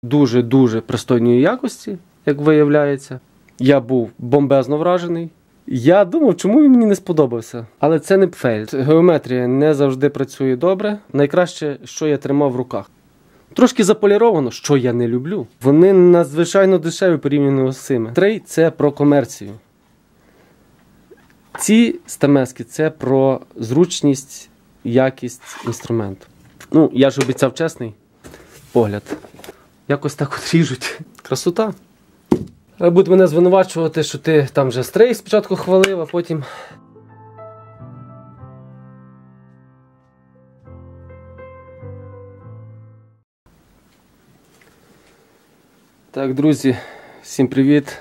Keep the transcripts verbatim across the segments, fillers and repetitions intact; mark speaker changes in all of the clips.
Speaker 1: дуже-дуже пристойної якості, як виявляється. Я був бомбезно вражений. Я думав, чому він мені не сподобався. Але це не пфейль. Геометрія не завжди працює добре. Найкраще, що я тримав в руках. Трошки заполіровано, що я не люблю. Вони надзвичайно дешеві порівняно з цими. Стрей – це про комерцію. Ці стамески – це про зручність, якість інструменту. Ну, я ж обіцяв чесний погляд. Якось так от ріжуть. Красота. Будуть мене звинувачувати, що ти там вже стрей спочатку хвалив, а потім... Так, друзі, всім привіт.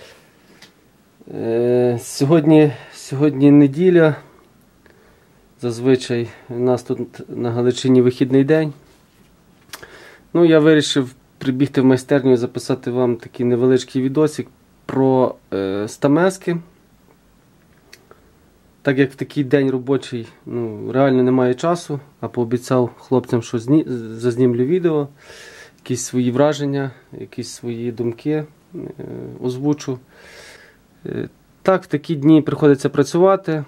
Speaker 1: Е, сьогодні, сьогодні неділя. Зазвичай у нас тут на Галичині вихідний день. Ну, я вирішив прибігти в майстерню і записати вам такий невеличкий відосик про е, стамески. Так як в такий день робочий, ну, реально немає часу, а пообіцяв хлопцям, що зні... зазнімлю відео, якісь свої враження, якісь свої думки е, озвучу. Е, так, в такі дні приходиться працювати,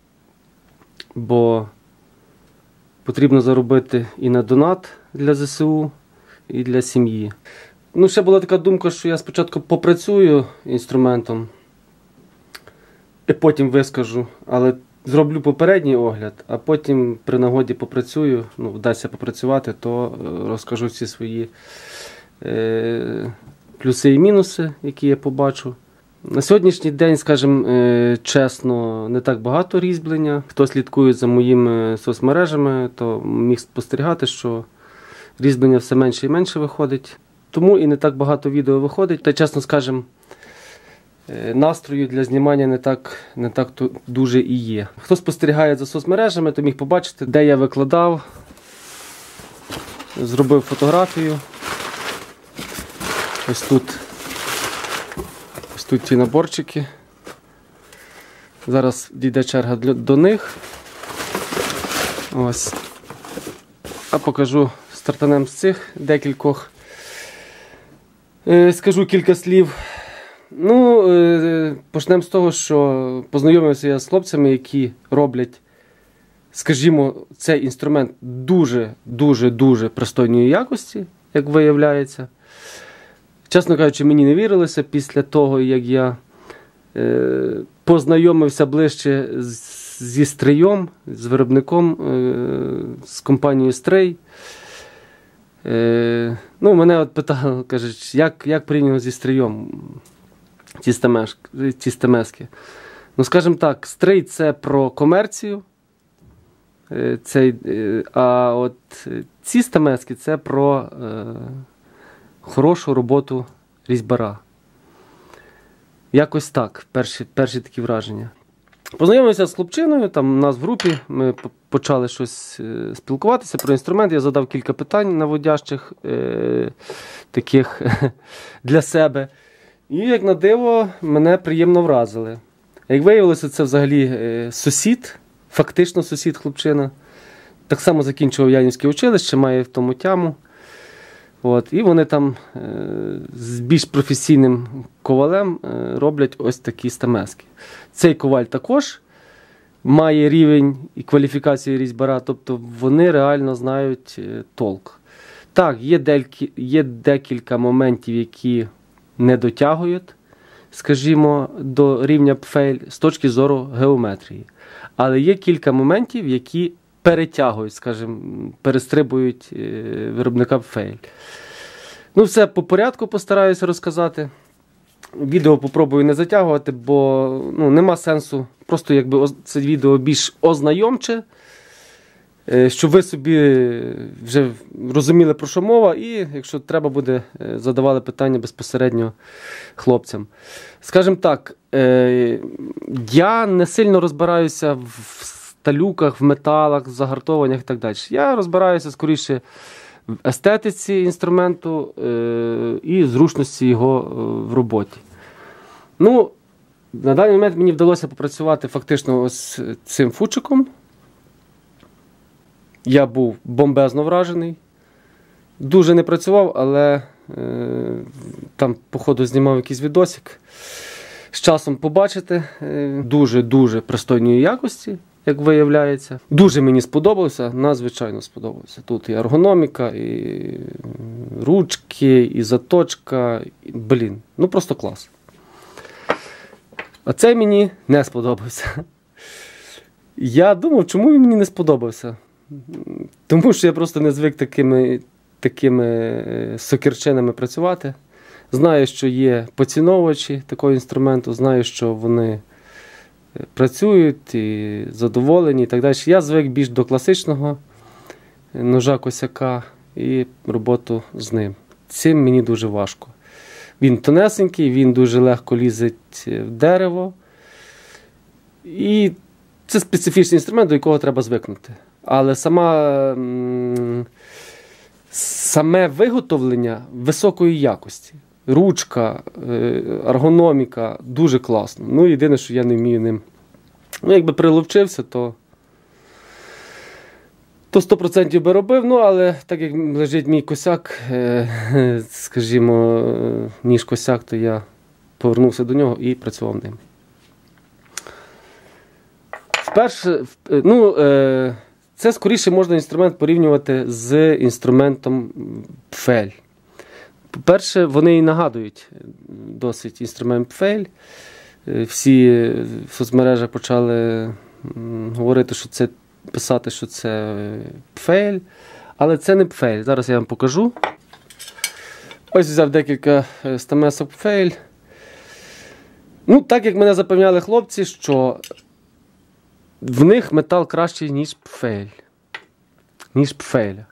Speaker 1: бо потрібно заробити і на донат для зе се у, і для сім'ї. Ну, ще була така думка, що я спочатку попрацюю інструментом, і потім вискажу, але зроблю попередній огляд, а потім при нагоді попрацюю, ну, вдасться попрацювати, то розкажу всі свої е, плюси і мінуси, які я побачу. На сьогоднішній день, скажімо е, чесно, не так багато різьблення. Хто слідкує за моїми соцмережами, то міг спостерігати, що різьблення все менше і менше виходить. Тому і не так багато відео виходить. Та, чесно скажемо, настрою для знімання не так, не так дуже і є. Хто спостерігає за соцмережами, то міг побачити, де я викладав, зробив фотографію. Ось тут, ось тут ті наборчики. Зараз дійде черга до них. Ось. А покажу стартанем з цих декількох. Скажу кілька слів. Ну, почнемо з того, що познайомився я з хлопцями, які роблять, скажімо, цей інструмент дуже-дуже-дуже пристойної якості, як виявляється. Чесно кажучи, мені не вірилося після того, як я е, познайомився ближче з, зі Стрейом, з виробником, е, з компанією Стрей. Е, ну, мене от питали, кажуть, як, як прийнято зі Стрейом ці стамески, ці стамески. Ну, скажімо так, Стрей – це про комерцію, е, це, е, а от ці стамески – це про е, хорошу роботу різьбара. Якось так, перші, перші такі враження. Познайомився з хлопчиною, там у нас в групі, ми почали щось е, спілкуватися про інструмент, я задав кілька питань наводящих, е, таких для себе. І, як на диво, мене приємно вразили. Як виявилося, це взагалі е, сусід, фактично сусід хлопчина. Так само закінчував Янівське училище, має в тому тяму. От, і вони там е, з більш професійним ковалем е, роблять ось такі стамески. Цей коваль також має рівень і кваліфікацію різьбара, тобто вони реально знають е, толк. Так, є, дельки, є декілька моментів, які не дотягують, скажімо, до рівня пфейль з точки зору геометрії. Але є кілька моментів, які перетягують, скажімо, перестрибують е, виробника пфейль. Ну, все по порядку постараюся розказати. Відео попробую не затягувати, бо ну, нема сенсу. Просто якби це відео більш ознайомче, е, щоб ви собі вже розуміли, про що мова, і, якщо треба буде, задавали питання безпосередньо хлопцям. Скажімо так, е, я не сильно розбираюся в сталюках, в металах, в загартовуваннях і так далі. Я розбираюся скоріше в естетиці інструменту е, і зручності його е, в роботі. Ну, на даний момент мені вдалося попрацювати фактично ось цим фучиком. Я був бомбезно вражений. Дуже не працював, але Там, походу, знімав якийсь відосик. З часом побачите. Дуже-дуже пристойної якості, як виявляється. Дуже мені сподобався, надзвичайно сподобався. Тут і ергономіка, і ручки, і заточка. І, блін, ну просто клас. А цей мені не сподобався. Я думав, чому він мені не сподобався? Тому що я просто не звик такими, такими сокирчинами працювати. Знаю, що є поціновувачі такого інструменту, знаю, що вони працюють і задоволені і так далі. Я звик більш до класичного ножа-косяка і роботу з ним. Цим мені дуже важко. Він тонесенький, він дуже легко лізить в дерево. І це специфічний інструмент, до якого треба звикнути. Але сама, саме виготовлення високої якості. Ручка, ергономіка дуже класно. Ну, єдине, що я не вмію ним. Ну, якби приловчився, то то сто відсотків би робив, ну, але так як лежить мій косяк, скажімо, ніж косяк, то я повернувся до нього і працював ним. Вперше, ну, це скоріше можна інструмент порівнювати з інструментом Пфель. По-перше, вони і нагадують досить інструмент Пфель. Всі в соцмережах почали говорити, що це, писати, що це Пфель, але це не Пфель. Зараз я вам покажу. Ось взяв декілька стамесок Пфель. Ну, так як мене запевняли хлопці, що в них метал кращий, ніж Пфель. Ніж Пфеля.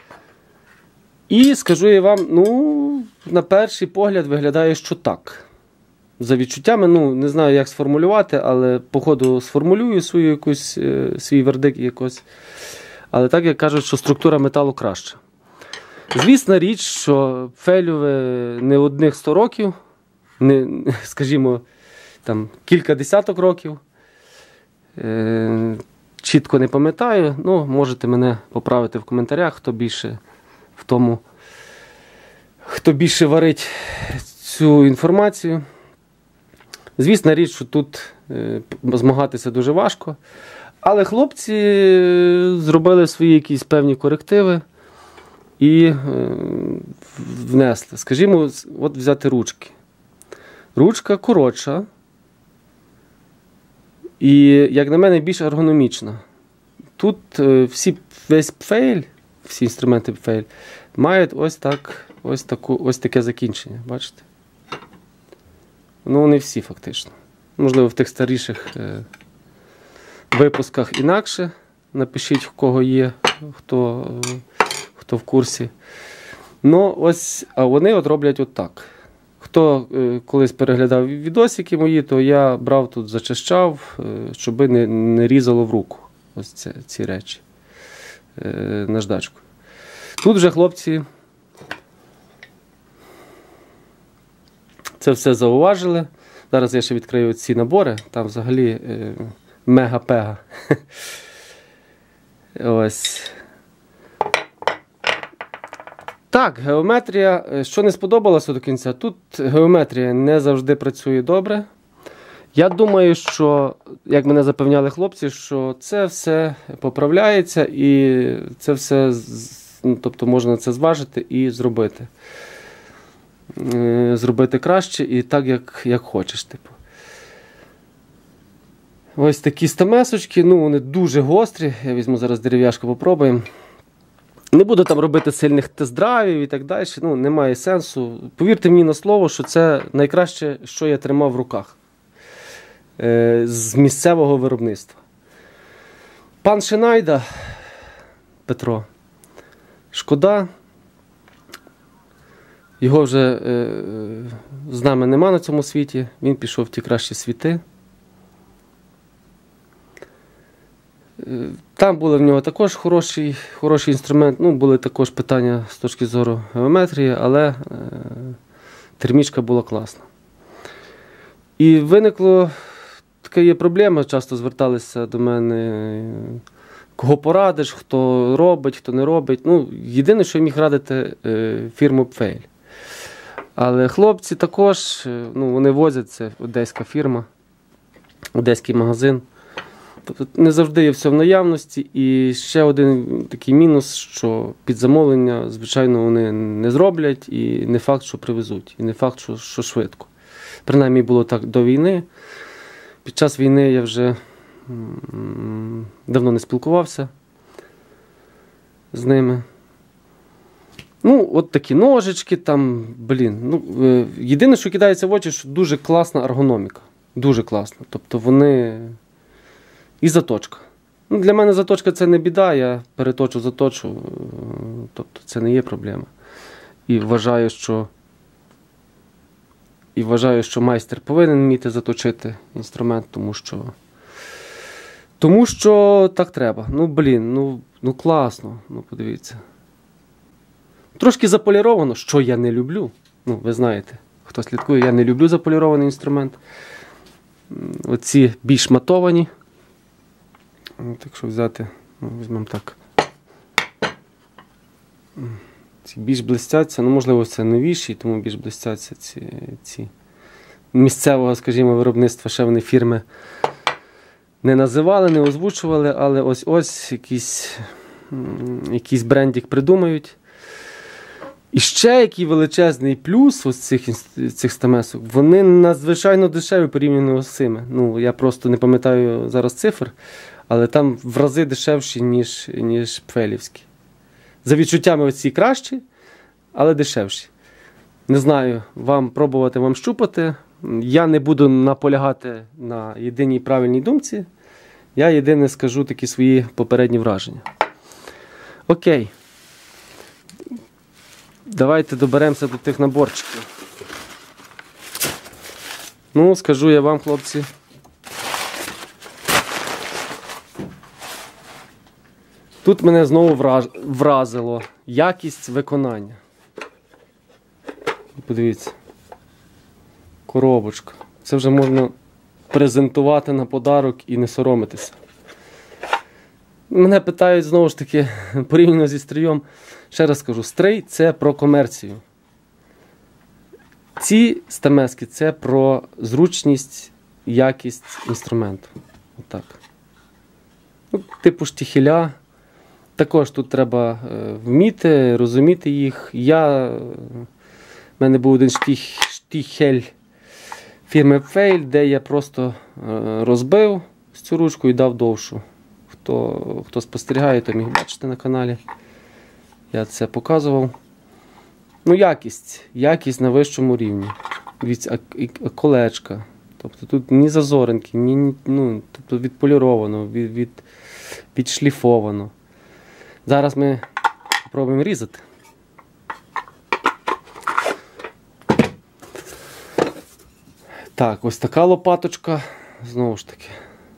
Speaker 1: І скажу я вам, ну, на перший погляд виглядає, що так. За відчуттями, ну, не знаю, як сформулювати, але, походу, сформулюю свою якусь, свій вердикт якось. Але так, як кажуть, що структура металу краща. Звісна річ, що Пфелю не одних сто років, не, скажімо, там, кілька десяток років. Е, чітко не пам'ятаю, ну, можете мене поправити в коментарях, хто більше в тому, хто більше варить цю інформацію. Звісна річ, що тут е, змагатися дуже важко, але хлопці зробили свої якісь певні корективи і е, внесли. Скажімо, от взяти ручки. Ручка коротша і, як на мене, більш ергономічна. Тут е, всі, весь Пфель, всі інструменти Пфель мають ось так, ось таку, ось таке закінчення, бачите? Ну, не всі фактично. Можливо, в тих старіших е, випусках інакше. Напишіть, в кого є, хто, е, хто в курсі. Ну, ось, а вони от роблять отак. Хто е, колись переглядав відосики мої, то я брав тут, зачищав, е, щоб не, не різало в руку ось ці, ці речі е, наждачкою. Тут вже хлопці це все зауважили. Зараз я ще відкрию ці набори. Там взагалі е, мега-пега. Ось. Так, геометрія. Що не сподобалося до кінця, тут геометрія не завжди працює добре. Я думаю, що, як мене запевняли хлопці, що це все поправляється і це все, ну, тобто можна це зважити і зробити. Зробити краще і так, як, як хочеш. Типу. Ось такі стамесочки, ну вони дуже гострі. Я візьму зараз дерев'яшку, попробуємо. Не буду там робити сильних тест-драйвів і так далі, ну немає сенсу. Повірте мені на слово, що це найкраще, що я тримав в руках. Е, з місцевого виробництва. Пан Шинайда, Петро, шкода. Його вже е, з нами нема на цьому світі, він пішов в ті кращі світи. Е, там були в нього також хороший, хороший інструмент, ну, були також питання з точки зору геометрії, але е, термічка була класна. І виникло, така є проблема, часто зверталися до мене, кого порадиш, хто робить, хто не робить. Ну, єдине, що я міг радити, е, фірму Пфель. Але хлопці також, ну, вони возять, це одеська фірма, одеський магазин. Тобто не завжди є все в наявності. І ще один такий мінус, що під замовлення, звичайно, вони не зроблять і не факт, що привезуть, і не факт, що, що швидко. Принаймні було так до війни. Під час війни я вже м- давно не спілкувався з ними. Ну, от такі ножички там, блін. Ну, е, єдине, що кидається в очі, що дуже класна ергономіка. Дуже класна. Тобто вони... І заточка. Ну, для мене заточка це не біда, я переточу, заточу. Е, тобто це не є проблема. І вважаю, що... І вважаю, що майстер повинен вміти заточити інструмент, тому що... Тому що так треба. Ну, блін, ну, ну класно. Ну, подивіться. Трошки заполіровано, що я не люблю. Ну, ви знаєте, хто слідкує, я не люблю заполірований інструмент. Оці більш матовані. От, якщо взяти, ну, візьмемо так. Ці більш блистяться, ну, можливо, це новіші, тому більш блистяться ці, ці місцевого, скажімо, виробництва, ще вони фірми не називали, не озвучували, але ось-ось якийсь, якийсь брендик придумають. І ще який величезний плюс ось цих, цих стамесок, вони надзвичайно дешеві порівняно з цими. Ну, я просто не пам'ятаю зараз цифр, але там в рази дешевші, ніж, ніж пфелівські. За відчуттями оці кращі, але дешевші. Не знаю, вам пробувати, вам щупати. Я не буду наполягати на єдиній правильній думці. Я єдине скажу такі свої попередні враження. Окей. Давайте доберемося до тих наборчиків. Ну, скажу я вам, хлопці. Тут мене знову враж... вразило якість виконання. Подивіться. Коробочка. Це вже можна презентувати на подарок і не соромитися. Мене питають, знову ж таки, порівняно зі стрийом. Ще раз кажу, стрий – це про комерцію. Ці стамески – це про зручність, якість інструменту. Отак. Ну, типу штіхеля. Також тут треба е, вміти, розуміти їх. Я, е, в мене був один штіх, штіхель фірми Pfeil, де я просто е, розбив цю ручку і дав довшу. Хто, хто спостерігає, то міг бачити на каналі. Я це показував. Ну, якість. Якість на вищому рівні. Дивіться, колечка. Тобто тут ні зазоринки, ні, ні, ну, тобто відполіровано, від, від, відшліфовано. Зараз ми спробуємо різати. Так, ось така лопаточка. Знову ж таки.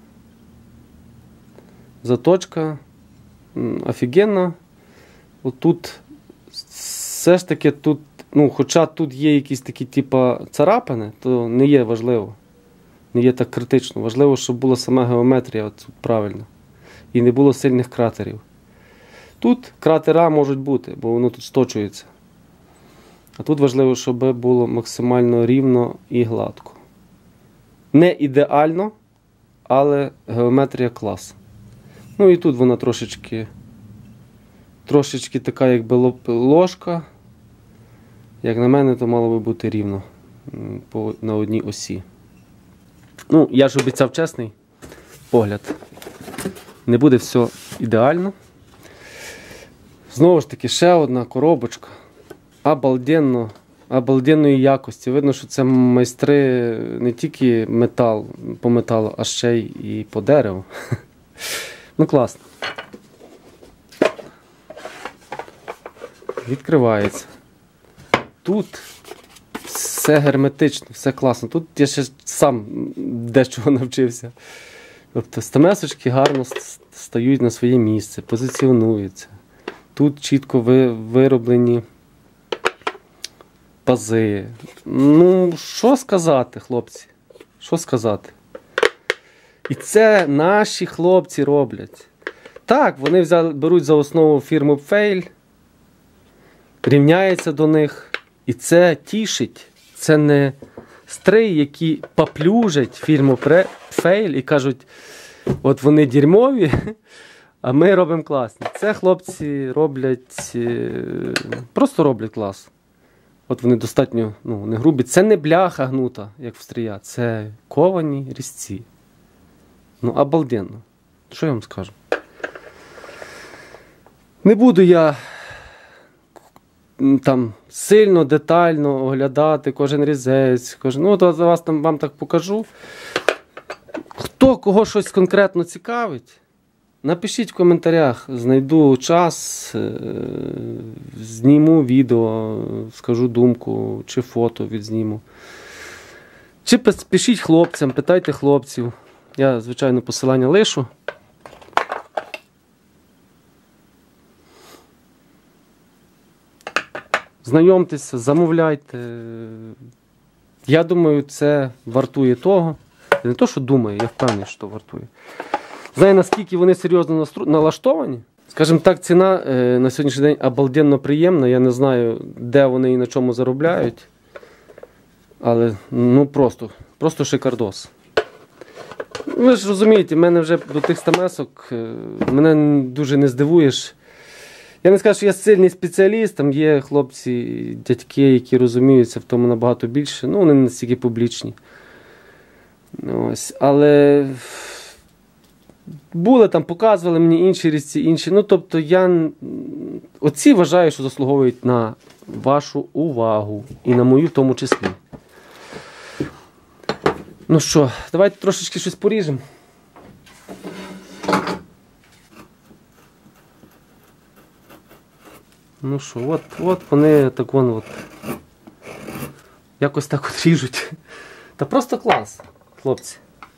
Speaker 1: Заточка. Офігенна. Отут все ж таки тут, ну, хоча тут є якісь такі типа царапини, то не є важливо. Не є так критично. Важливо, щоб була сама геометрія от тут правильна. І не було сильних кратерів. Тут кратера можуть бути, бо воно тут сточується. А тут важливо, щоб було максимально рівно і гладко. Не ідеально, але геометрія клас. Ну і тут вона трошечки, трошечки така, якби ложка. Як на мене, то мало би бути рівно по, на одній осі. Ну, я ж обіцяв чесний погляд. Не буде все ідеально. Знову ж таки, ще одна коробочка. Обалденно, обалденної якості. Видно, що це майстри не тільки метал, по металу, а ще й по дереву. Ну, класно. Відкривається. Тут все герметично, все класно. Тут я ще сам дечого навчився. Тобто стамесочки гарно стають на своє місце, позиціонуються. Тут чітко вироблені пази. Ну, що сказати, хлопці? Що сказати? І це наші хлопці роблять. Так, вони взяли, беруть за основу фірму Pfeil, рівняються до них, І це тішить. Це не стрий, які поплюжать фірму Фейль і кажуть, от вони дерьмові, а ми робимо класні. Це хлопці роблять, просто роблять клас. От вони достатньо, ну, не грубі. Це не бляха гнута, як в стрія. Це ковані різці. Ну, обалденно. Що я вам скажу? Не буду я там сильно, детально оглядати кожен різець. Кожен... Ну, то вас там, вам так покажу. Хто кого щось конкретно цікавить, напишіть в коментарях, знайду час, зніму відео, скажу думку, чи фото відзніму. Чи пишіть хлопцям, питайте хлопців. Я, звичайно, посилання лишу. Знайомтеся, замовляйте. Я думаю, це вартує того. Не то, що думаю, я впевнений, що вартує. Знаю, наскільки вони серйозно налаштовані. Скажімо так, ціна е, на сьогоднішній день обалденно приємна. Я не знаю, де вони і на чому заробляють. Але, ну, просто, просто шикардос. Ви ж розумієте, мене вже до тих стамесок, е, мене дуже не здивуєш. Я не скажу, що я сильний спеціаліст, там є хлопці, дядьки, які розуміються в тому набагато більше. Ну, вони не настільки публічні. Ось, але були там, показували мені інші різці, інші. Ну, тобто, я оці вважаю, що заслуговують на вашу увагу. І на мою в тому числі. Ну що, давайте трошечки щось поріжемо. Ну що, от, от вони так вон от. Якось так от ріжуть. Та просто клас, хлопці.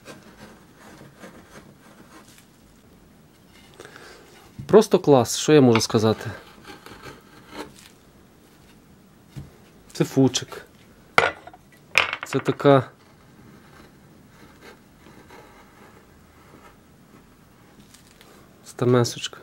Speaker 1: Просто клас, що я можу сказати? Це фучик. Це така... стамесочка.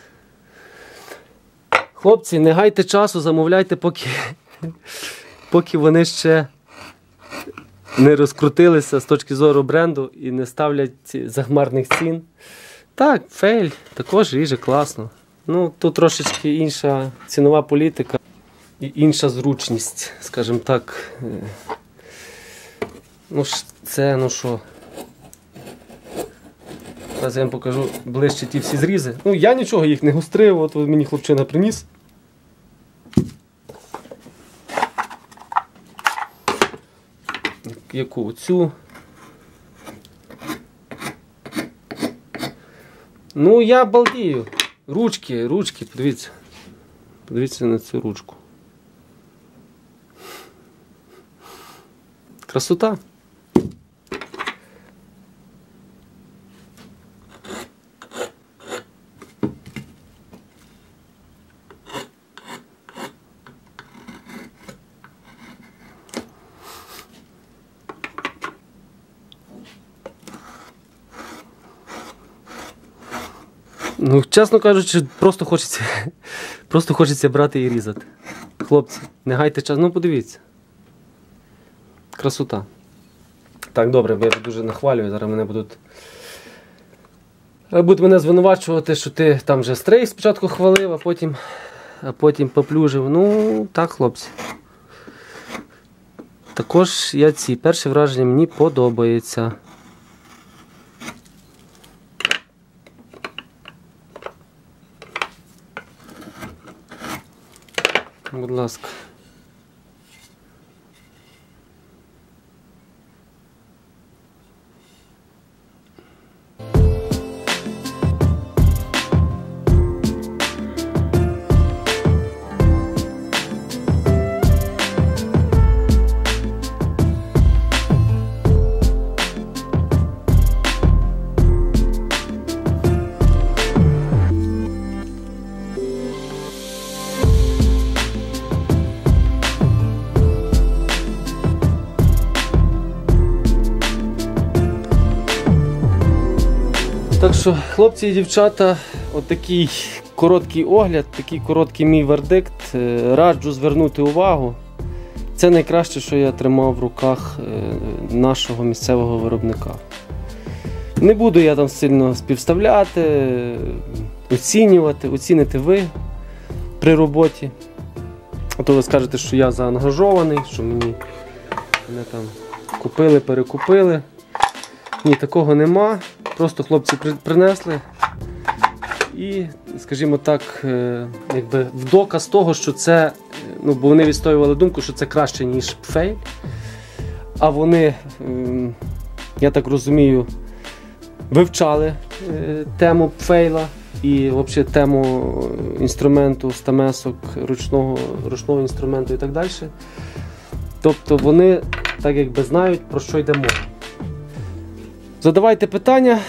Speaker 1: Хлопці, не гайте часу, замовляйте, поки, поки вони ще не розкрутилися з точки зору бренду і не ставлять захмарних цін. Так, Фейль також ріже класно. Ну, тут трошечки інша цінова політика і інша зручність, скажімо так. Ну, це, ну що... Зараз я вам покажу ближче ті всі зрізи. Ну, я нічого їх не гострив, от мені хлопчина приніс. Яку? Оцю. Ну, я балдію. Ручки, ручки, подивіться. Подивіться на цю ручку. Красота. Ну, чесно кажучи, просто хочеться, просто хочеться брати і різати. Хлопці, не гайте час. Ну, подивіться. Красота. Так, добре, я дуже нахвалюю, зараз мене будуть... Будуть мене звинувачувати, що ти там вже стрей спочатку хвалив, а потім, а потім поплюжив. Ну, так, хлопці. Також я ці перші враження мені подобаються. Будь ласка. Так що, хлопці і дівчата, отакий короткий огляд, такий короткий мій вердикт. Раджу звернути увагу. Це найкраще, що я тримав в руках нашого місцевого виробника. Не буду я там сильно співставляти, оцінювати, оціните ви при роботі. А то ви скажете, що я заангажований, що мені мене там купили, перекупили. Ні, такого нема. Просто хлопці принесли. І, скажімо так, якби в доказ того, що це, ну, бо вони відстоювали думку, що це краще, ніж Пфейль. А вони, я так розумію, вивчали тему Пфейла і взагалі тему інструменту, стамесок, ручного, ручного інструменту і так далі. Тобто вони так якби знають, про що йде мова. Задавайте питання,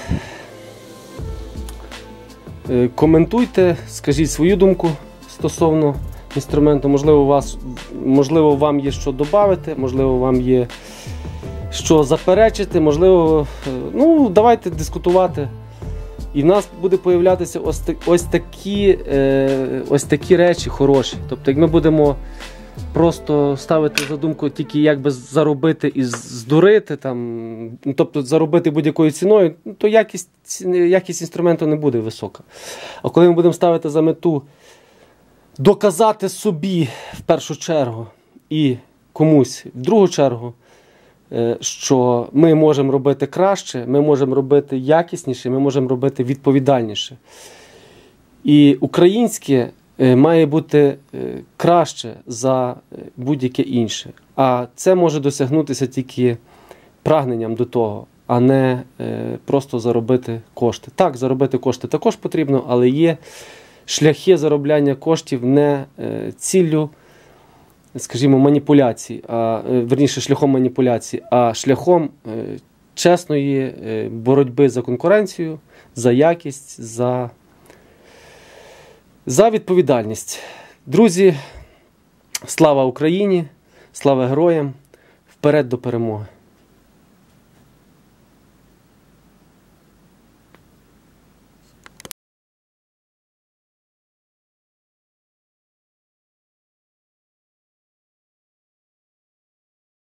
Speaker 1: коментуйте, скажіть свою думку стосовно інструменту. Можливо, вас, можливо, вам є що додати, можливо, вам є що заперечити, можливо, ну, давайте дискутувати. І в нас буде появлятися ось, ось, такі, е, ось такі речі хороші. Тобто, як ми будемо просто ставити задумку тільки як би заробити і здурити, там, тобто заробити будь-якою ціною, то якість, якість інструменту не буде висока. А коли ми будемо ставити за мету доказати собі в першу чергу і комусь в другу чергу, що ми можемо робити краще, ми можемо робити якісніше, ми можемо робити відповідальніше. І українське має бути краще за будь-яке інше. А це може досягнутися тільки прагненням до того, а не просто заробити кошти. Так, заробити кошти також потрібно, але є шляхи заробляння коштів не ціллю, скажімо, маніпуляції, а, верніше, шляхом маніпуляції, а шляхом чесної боротьби за конкуренцію, за якість, за, за відповідальність. Друзі, слава Україні, слава героям, вперед до перемоги!